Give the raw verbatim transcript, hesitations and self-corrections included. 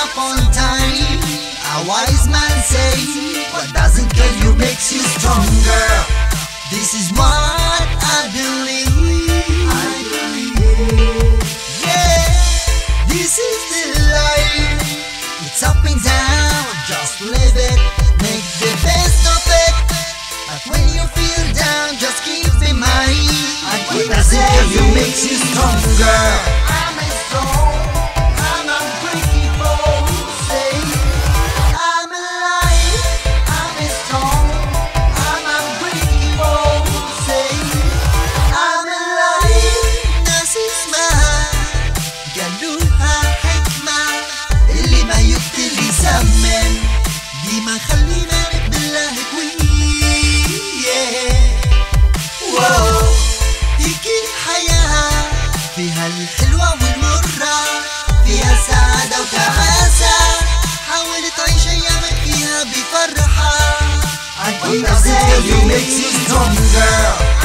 upon time, a wise man say, what doesn't kill you makes you stronger. This is what I believe. I believe. Yeah, this is the life. It's up and down, just live it. Make the best of it. But when you feel down, just keep in mind, what doesn't kill you makes you stronger. I'm a strong, I'm unbreakable. Say, I'm alive, I'm a strong, I'm unbreakable. Say, I'm alive. ناسسمع قالوها حكمة اللي ما يبتلي زمن، دي ما خلينا نبدلها قوية. واو هيك الحياة فيها الحلوة والمرة، فيها سعادة وتعاسة، حاول تعيش أيامك فيها بفرحة. What doesn't kill you makes you stronger.